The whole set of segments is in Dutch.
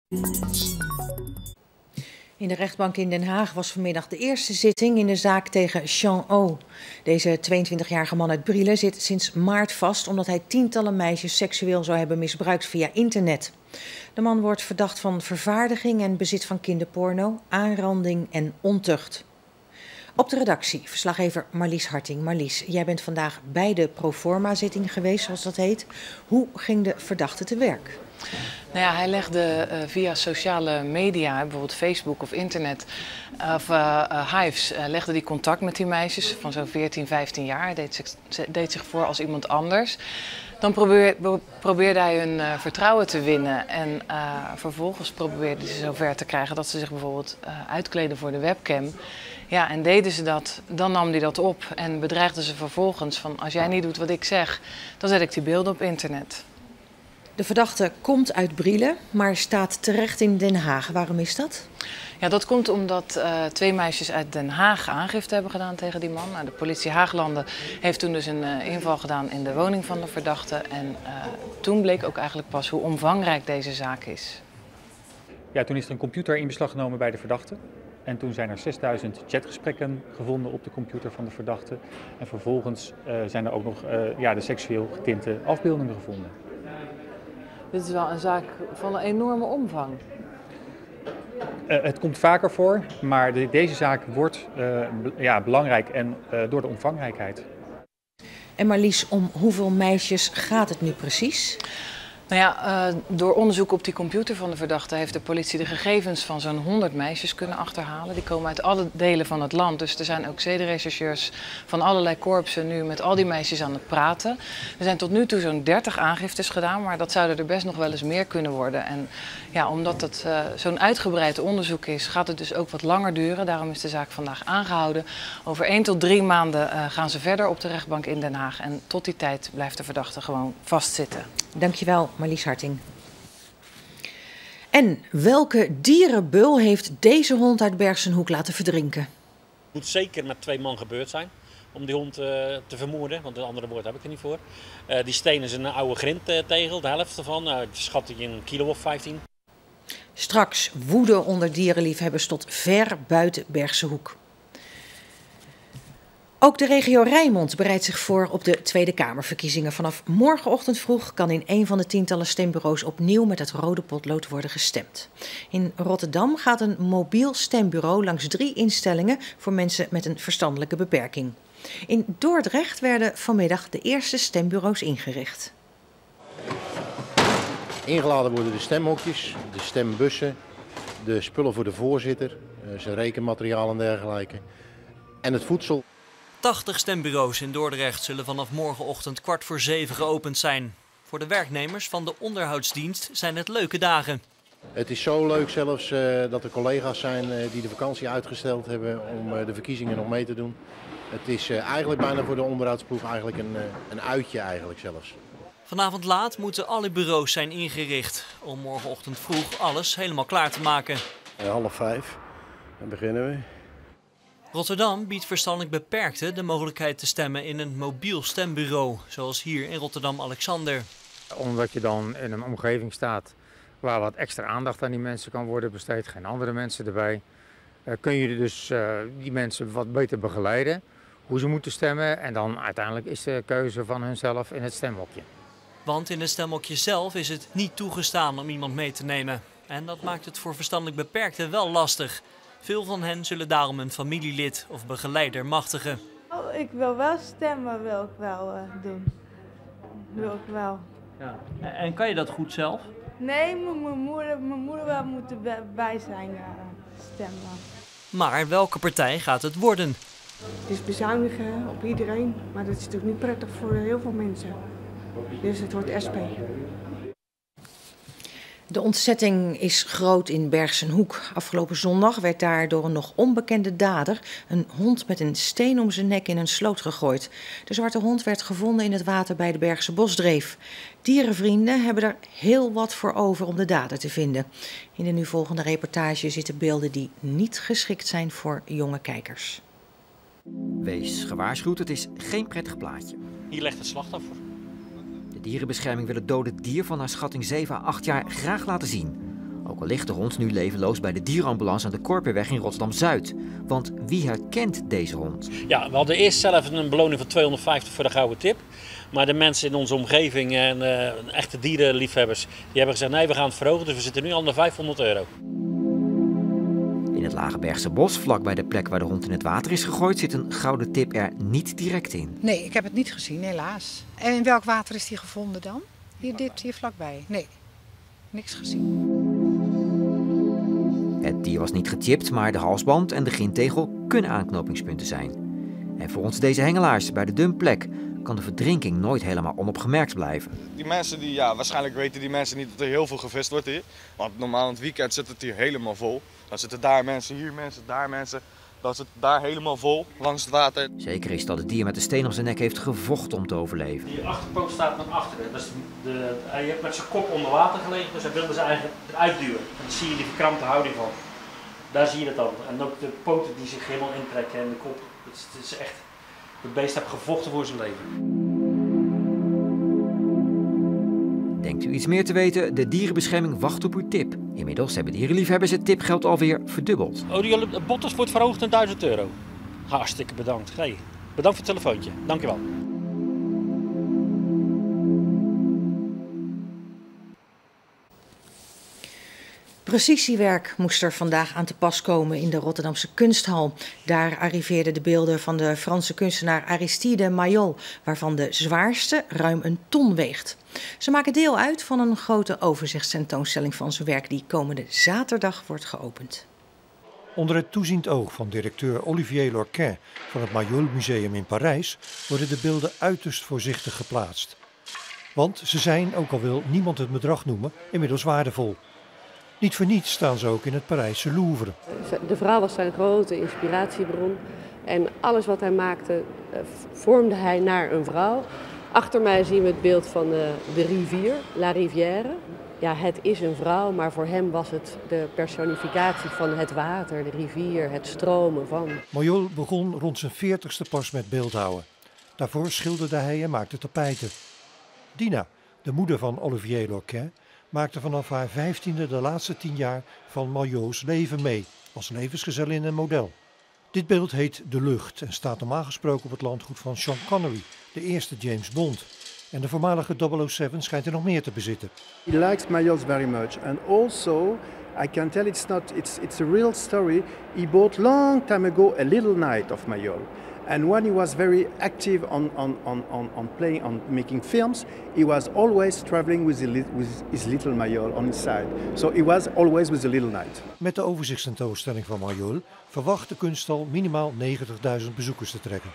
In de rechtbank in Den Haag was vanmiddag de eerste zitting in de zaak tegen Jean O. Deze 22-jarige man uit Brielen zit sinds maart vast omdat hij tientallen meisjes seksueel zou hebben misbruikt via internet. De man wordt verdacht van vervaardiging en bezit van kinderporno, aanranding en ontucht. Op de redactie verslaggever Marlies Harting. Marlies, jij bent vandaag bij de proforma-zitting geweest, zoals dat heet. Hoe ging de verdachte te werk? Nou ja, hij legde via sociale media, bijvoorbeeld Facebook of internet, of Hives, legde die contact met die meisjes van zo'n 14, 15 jaar. Hij deed zich voor als iemand anders. Dan probeerde hij hun vertrouwen te winnen en vervolgens probeerde hij ze zover te krijgen dat ze zich bijvoorbeeld uitkleden voor de webcam. Ja, en deden ze dat, dan nam hij dat op en bedreigde ze vervolgens van als jij niet doet wat ik zeg, dan zet ik die beelden op internet. De verdachte komt uit Brielen, maar staat terecht in Den Haag. Waarom is dat? Ja, dat komt omdat twee meisjes uit Den Haag aangifte hebben gedaan tegen die man. Nou, de politie Haaglanden heeft toen dus een inval gedaan in de woning van de verdachte. En toen bleek ook eigenlijk pas hoe omvangrijk deze zaak is. Ja, toen is er een computer in beslag genomen bij de verdachte. En toen zijn er 6000 chatgesprekken gevonden op de computer van de verdachte. En vervolgens zijn er ook nog de seksueel getinte afbeeldingen gevonden. Dit is wel een zaak van een enorme omvang. Het komt vaker voor, maar deze zaak wordt belangrijk en door de omvangrijkheid. En Marlies, om hoeveel meisjes gaat het nu precies? Nou ja, door onderzoek op die computer van de verdachte heeft de politie de gegevens van zo'n 100 meisjes kunnen achterhalen. Die komen uit alle delen van het land, dus er zijn ook zedenrechercheurs van allerlei korpsen nu met al die meisjes aan het praten. Er zijn tot nu toe zo'n 30 aangiftes gedaan, maar dat zouden er best nog wel eens meer kunnen worden. En ja, omdat het zo'n uitgebreid onderzoek is, gaat het dus ook wat langer duren. Daarom is de zaak vandaag aangehouden. Over 1 tot 3 maanden gaan ze verder op de rechtbank in Den Haag en tot die tijd blijft de verdachte gewoon vastzitten. Dankjewel, Marlies Harting. En welke dierenbeul heeft deze hond uit Bergsenhoek laten verdrinken? Het moet zeker met 2 man gebeurd zijn om die hond te vermoorden, want een andere woord heb ik er niet voor. Die steen is een oude grindtegel, de helft ervan, schat ik in een kilo of 15. Straks woede onder dierenliefhebbers tot ver buiten Bergsenhoek. Ook de regio Rijnmond bereidt zich voor op de Tweede Kamerverkiezingen. Vanaf morgenochtend vroeg kan in een van de tientallen stembureaus opnieuw met het rode potlood worden gestemd. In Rotterdam gaat een mobiel stembureau langs 3 instellingen voor mensen met een verstandelijke beperking. In Dordrecht werden vanmiddag de eerste stembureaus ingericht. Ingeladen worden de stemhokjes, de stembussen, de spullen voor de voorzitter, zijn rekenmateriaal en dergelijke en het voedsel. 80 stembureaus in Dordrecht zullen vanaf morgenochtend 6:15 geopend zijn. Voor de werknemers van de onderhoudsdienst zijn het leuke dagen. Het is zo leuk zelfs dat er collega's zijn die de vakantie uitgesteld hebben om de verkiezingen nog mee te doen. Het is eigenlijk bijna voor de onderhoudsploeg eigenlijk een uitje eigenlijk zelfs. Vanavond laat moeten alle bureaus zijn ingericht om morgenochtend vroeg alles helemaal klaar te maken. 4:30, dan beginnen we. Rotterdam biedt verstandelijk beperkten de mogelijkheid te stemmen in een mobiel stembureau, zoals hier in Rotterdam-Alexander. Omdat je dan in een omgeving staat waar wat extra aandacht aan die mensen kan worden besteed, geen andere mensen erbij, kun je dus die mensen wat beter begeleiden, hoe ze moeten stemmen en dan uiteindelijk is de keuze van hunzelf in het stemhokje. Want in het stemhokje zelf is het niet toegestaan om iemand mee te nemen. En dat maakt het voor verstandelijk beperkten wel lastig. Veel van hen zullen daarom een familielid of begeleider machtigen. Oh, ik wil wel stemmen, wil ik wel doen. Wil ik wel. Ja. En kan je dat goed zelf? Nee, mijn moeder wel moet erbij zijn stemmen. Maar welke partij gaat het worden? Het is bezuinigen op iedereen, maar dat is natuurlijk niet prettig voor heel veel mensen. Dus het wordt SP. De ontzetting is groot in Bergsenhoek. Afgelopen zondag werd daar door een nog onbekende dader een hond met een steen om zijn nek in een sloot gegooid. De zwarte hond werd gevonden in het water bij de Bergse Bosdreef. Dierenvrienden hebben er heel wat voor over om de dader te vinden. In de nu volgende reportage zitten beelden die niet geschikt zijn voor jonge kijkers. Wees gewaarschuwd, het is geen prettig plaatje. Hier ligt het slachtoffer. De dierenbescherming wil het dode dier van haar schatting 7 à 8 jaar graag laten zien. Ook al ligt de hond nu levenloos bij de dierenambulance aan de Korperweg in Rotterdam-Zuid. Want wie herkent deze hond? Ja, we hadden eerst zelf een beloning van 250 voor de gouden tip. Maar de mensen in onze omgeving en echte dierenliefhebbers, die hebben gezegd nee, we gaan het verhogen. Dus we zitten nu al naar €500. In het Lagebergse bos, vlakbij de plek waar de hond in het water is gegooid, zit een gouden tip er niet direct in. Nee, ik heb het niet gezien, helaas. En in welk water is die gevonden dan? Hier vlakbij? Nee, niks gezien. Het dier was niet gechipt, maar de halsband en de gintegel kunnen aanknopingspunten zijn. En volgens deze hengelaars bij de dumpplek kan de verdrinking nooit helemaal onopgemerkt blijven. Die mensen die, waarschijnlijk weten die mensen niet dat er heel veel gevist wordt hier. Want normaal in het weekend zit het hier helemaal vol. Dan zitten daar mensen, hier mensen, daar mensen. Dan zit het daar helemaal vol, langs het water. Zeker is dat het dier met de steen op zijn nek heeft gevochten om te overleven. Die achterpoot staat naar achteren. Dus hij heeft met zijn kop onder water gelegen, dus hij wilde ze eigenlijk eruit duwen. En dan zie je die verkrampte houding van. Daar zie je het dan. En ook de poten die zich helemaal intrekken en de kop. Het is echt, het beest heeft gevochten voor zijn leven. Denkt u iets meer te weten? De dierenbescherming wacht op uw tip. Inmiddels hebben dierenliefhebbers het tipgeld alweer verdubbeld. De botters wordt verhoogd naar €1000. Hartstikke bedankt. Hey, bedankt voor het telefoontje. Dankjewel. Precisiewerk moest er vandaag aan te pas komen in de Rotterdamse kunsthal. Daar arriveerden de beelden van de Franse kunstenaar Aristide Maillol, waarvan de zwaarste ruim 1 ton weegt. Ze maken deel uit van een grote overzichtstentoonstelling van zijn werk die komende zaterdag wordt geopend. Onder het toeziend oog van directeur Olivier Lorquin van het Maillol Museum in Parijs worden de beelden uiterst voorzichtig geplaatst. Want ze zijn, ook al wil niemand het bedrag noemen, inmiddels waardevol. Niet voor niets staan ze ook in het Parijse Louvre. De vrouw was zijn grote inspiratiebron en alles wat hij maakte vormde hij naar een vrouw. Achter mij zien we het beeld van de rivier, La Rivière. Ja, het is een vrouw, maar voor hem was het de personificatie van het water, de rivier, het stromen van. Maillol begon rond zijn 40ste pas met beeldhouwen. Daarvoor schilderde hij en maakte tapijten. Dina, de moeder van Olivier Lorquin, maakte vanaf haar 15e de laatste 10 jaar van Maillols leven mee, als levensgezellin en model. Dit beeld heet De Lucht en staat normaal gesproken op het landgoed van Sean Connery, de eerste James Bond. En de voormalige 007 schijnt er nog meer te bezitten. He likes Maillols very much and also I can tell it's a real story. He bought long time ago a little night of Maillol. And when he was very active on playing, on making films, he was always traveling with his little Maillol on his side. So he was always with the little knight. Met de overzichtstentoonstelling van Maillol verwacht de kunsthal minimaal 90.000 bezoekers te trekken.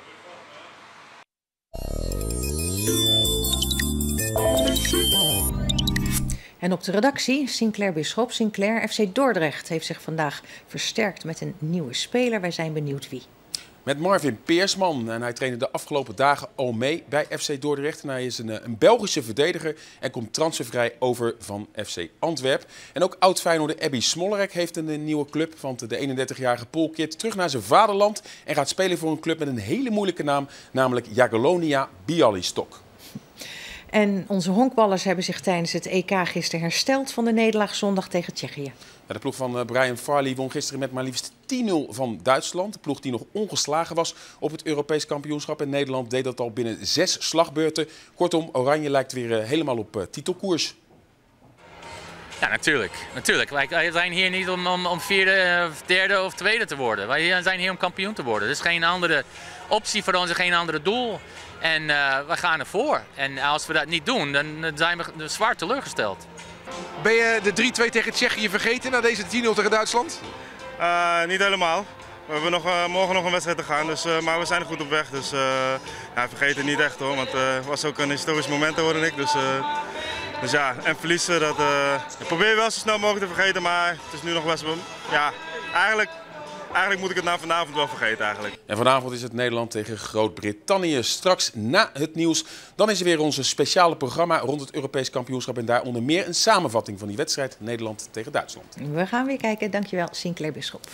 En op de redactie Sinclair Bisschop. Sinclair, FC Dordrecht heeft zich vandaag versterkt met een nieuwe speler. Wij zijn benieuwd wie. Met Marvin Peersman. En hij trainde de afgelopen dagen al mee bij FC Dordrecht. En hij is een Belgische verdediger en komt transfervrij over van FC Antwerpen. En ook oud-Feyenoorder Ebby Smollerek heeft een nieuwe club. Want de 31-jarige Paul keert terug naar zijn vaderland en gaat spelen voor een club met een hele moeilijke naam. Namelijk Jagiellonia Bialystok. En onze honkballers hebben zich tijdens het EK gisteren hersteld van de nederlaag zondag tegen Tsjechië. Ja, de ploeg van Brian Farley won gisteren met maar liefst 10-0 van Duitsland. De ploeg die nog ongeslagen was op het Europees kampioenschap. En Nederland deed dat al binnen 6 slagbeurten. Kortom, Oranje lijkt weer helemaal op titelkoers. Ja, natuurlijk. Wij zijn hier niet om vierde, derde of tweede te worden. Wij zijn hier om kampioen te worden. Er is geen andere optie voor ons en geen andere doel. En we gaan ervoor. En als we dat niet doen, dan zijn we zwaar teleurgesteld. Ben je de 3-2 tegen Tsjechië vergeten na deze 10-0 tegen Duitsland? Niet helemaal. We hebben morgen nog een wedstrijd te gaan, dus, maar we zijn er goed op weg. Dus vergeet het niet echt hoor, want het was ook een historisch moment hoorde ik. Dus ja, en verliezen, dat probeer je wel zo snel mogelijk te vergeten, maar het is nu nog best wel, ja, eigenlijk moet ik het na vanavond wel vergeten eigenlijk. En vanavond is het Nederland tegen Groot-Brittannië. Straks na het nieuws, dan is er weer onze speciale programma rond het Europees kampioenschap. En daar onder meer een samenvatting van die wedstrijd Nederland tegen Duitsland. We gaan weer kijken. Dankjewel, Sinclair Bisschop.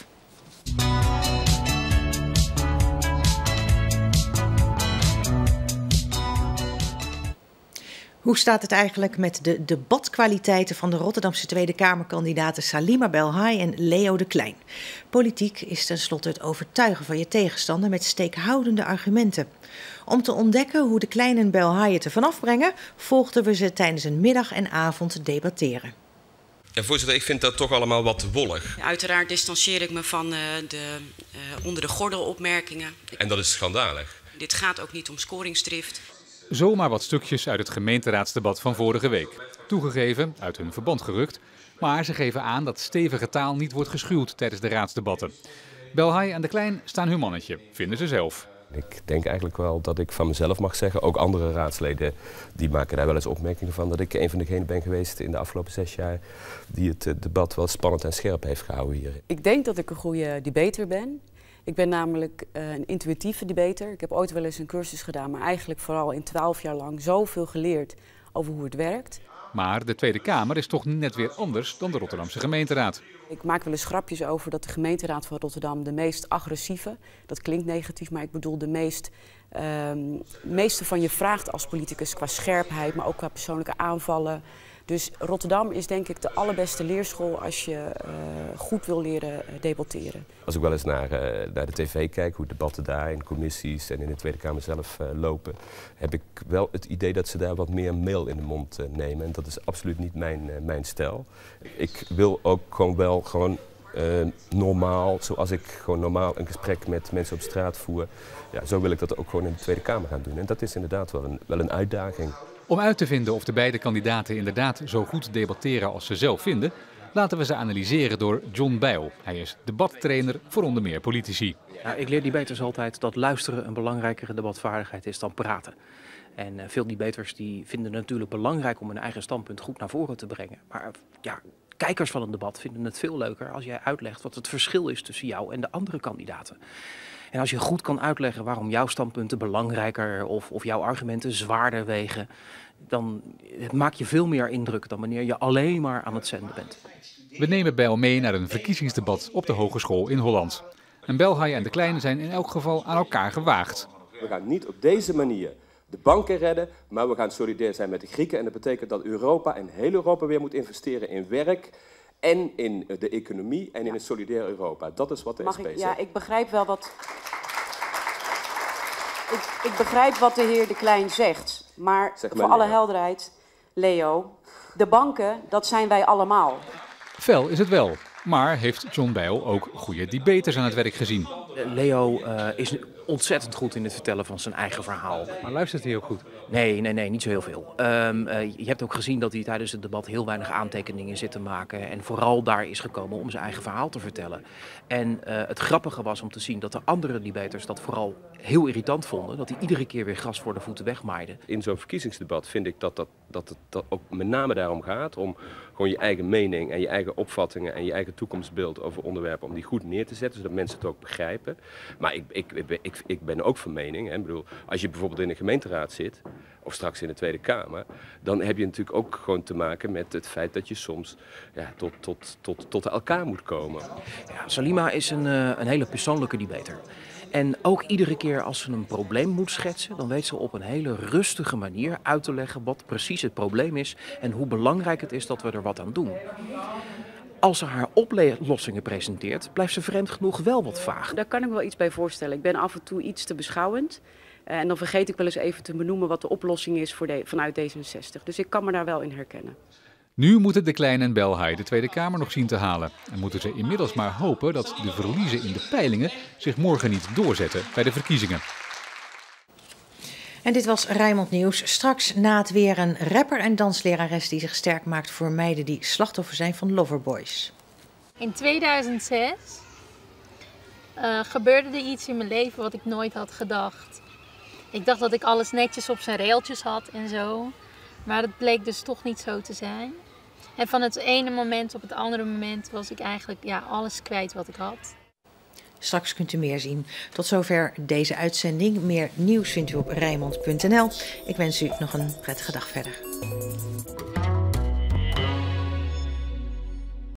Hoe staat het eigenlijk met de debatkwaliteiten van de Rotterdamse Tweede Kamerkandidaten Salima Belhaai en Leo de Klein? Politiek is tenslotte het overtuigen van je tegenstander met steekhoudende argumenten. Om te ontdekken hoe de Klein en Belhaai het ervan afbrengen, volgden we ze tijdens een middag en avond debatteren. Ja, voorzitter, ik vind dat toch allemaal wat wollig. Ja, uiteraard distancieer ik me van de onder de gordel opmerkingen. En dat is schandalig. Dit gaat ook niet om scoringsdrift. Zomaar wat stukjes uit het gemeenteraadsdebat van vorige week. Toegegeven, uit hun verband gerukt, maar ze geven aan dat stevige taal niet wordt geschuwd tijdens de raadsdebatten. Belhaai en de Klein staan hun mannetje, vinden ze zelf. Ik denk eigenlijk wel dat ik van mezelf mag zeggen, ook andere raadsleden die maken daar wel eens opmerkingen van, dat ik een van degenen ben geweest in de afgelopen 6 jaar die het debat wel spannend en scherp heeft gehouden hier. Ik denk dat ik een goede debater ben. Ik ben namelijk een intuïtieve debater. Ik heb ooit wel eens een cursus gedaan, maar eigenlijk vooral in 12 jaar lang zoveel geleerd over hoe het werkt. Maar de Tweede Kamer is toch net weer anders dan de Rotterdamse gemeenteraad. Ik maak wel eens grapjes over dat de gemeenteraad van Rotterdam de meest agressieve, dat klinkt negatief, maar ik bedoel de meeste van je vraagt als politicus qua scherpheid, maar ook qua persoonlijke aanvallen. Dus Rotterdam is denk ik de allerbeste leerschool als je goed wil leren debatteren. Als ik wel eens naar de tv kijk, hoe debatten daar in commissies en in de Tweede Kamer zelf lopen, heb ik wel het idee dat ze daar wat meer meel in de mond nemen. En dat is absoluut niet mijn stijl. Ik wil ook gewoon normaal, zoals ik gewoon normaal een gesprek met mensen op straat voer, ja, zo wil ik dat ook gewoon in de Tweede Kamer gaan doen. En dat is inderdaad wel een uitdaging. Om uit te vinden of de beide kandidaten inderdaad zo goed debatteren als ze zelf vinden, laten we ze analyseren door John Bijl. Hij is debattrainer voor onder meer politici. Nou, ik leer debaters altijd dat luisteren een belangrijkere debatvaardigheid is dan praten. En veel debaters die vinden het natuurlijk belangrijk om hun eigen standpunt goed naar voren te brengen. Maar ja, kijkers van een debat vinden het veel leuker als jij uitlegt wat het verschil is tussen jou en de andere kandidaten. En als je goed kan uitleggen waarom jouw standpunten belangrijker of jouw argumenten zwaarder wegen, dan maak je veel meer indruk dan wanneer je alleen maar aan het zenden bent. We nemen Bijl mee naar een verkiezingsdebat op de Hogeschool in Holland. En Belhaai en de Klein zijn in elk geval aan elkaar gewaagd. We gaan niet op deze manier de banken redden, maar we gaan solidair zijn met de Grieken. En dat betekent dat Europa en heel Europa weer moet investeren in werk en in de economie en in een solidair Europa. Dat is wat de SP zegt. Ja, ik begrijp wel wat... Ik begrijp wat de heer De Klein zegt. Maar voor alle helderheid, Leo, de banken, dat zijn wij allemaal. Fel is het wel, maar heeft John Bijl ook goede debaters aan het werk gezien. Leo is ontzettend goed in het vertellen van zijn eigen verhaal. Maar luistert hij ook goed? Nee, niet zo heel veel. Je hebt ook gezien dat hij tijdens het debat heel weinig aantekeningen zit te maken. En vooral daar is gekomen om zijn eigen verhaal te vertellen. En het grappige was om te zien dat de andere debaters dat vooral heel irritant vonden. Dat hij iedere keer weer gras voor de voeten wegmaaide. In zo'n verkiezingsdebat vind ik dat het ook met name daarom gaat om gewoon je eigen mening en je eigen opvattingen en je eigen toekomstbeeld over onderwerpen, om die goed neer te zetten, zodat mensen het ook begrijpen. Maar ik ben ook van mening, hè, ik bedoel, als je bijvoorbeeld in de gemeenteraad zit, of straks in de Tweede Kamer, dan heb je natuurlijk ook gewoon te maken met het feit dat je soms tot elkaar moet komen. Ja, Salima is een hele persoonlijke debater. En ook iedere keer als ze een probleem moet schetsen, dan weet ze op een hele rustige manier uit te leggen wat precies het probleem is en hoe belangrijk het is dat we er wat aan doen. Als ze haar oplossingen presenteert, blijft ze vreemd genoeg wel wat vaag. Daar kan ik wel iets bij voorstellen. Ik ben af en toe iets te beschouwend. En dan vergeet ik wel eens even te benoemen wat de oplossing is vanuit D66. Dus ik kan me daar wel in herkennen. Nu moeten de Klein en Belhaai de Tweede Kamer nog zien te halen. En moeten ze inmiddels maar hopen dat de verliezen in de peilingen zich morgen niet doorzetten bij de verkiezingen. En dit was Rijnmond Nieuws. Straks na het weer een rapper en danslerares die zich sterk maakt voor meiden die slachtoffer zijn van loverboys. In 2006 gebeurde er iets in mijn leven wat ik nooit had gedacht. Ik dacht dat ik alles netjes op zijn railtjes had en zo. Maar dat bleek dus toch niet zo te zijn. En van het ene moment op het andere moment was ik eigenlijk alles kwijt wat ik had. Straks kunt u meer zien. Tot zover deze uitzending. Meer nieuws vindt u op Rijnmond.nl. Ik wens u nog een prettige dag verder.